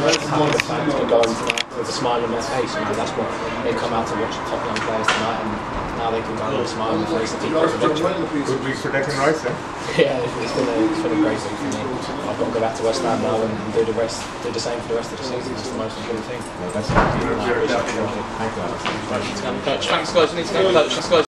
how the fans can go on tonight with a smile on their face. You know, that's what they come out to watch top young players tonight, and now they can go with a smile on their face and keep up the victory. Good week for Declan Rice, then. Yeah, it's been a great week for me. I've got to go back to West Ham now and do the same for the rest of the season. That's the most important thing. Well, that's Thank you. Coach, thanks guys. We need to go, coach.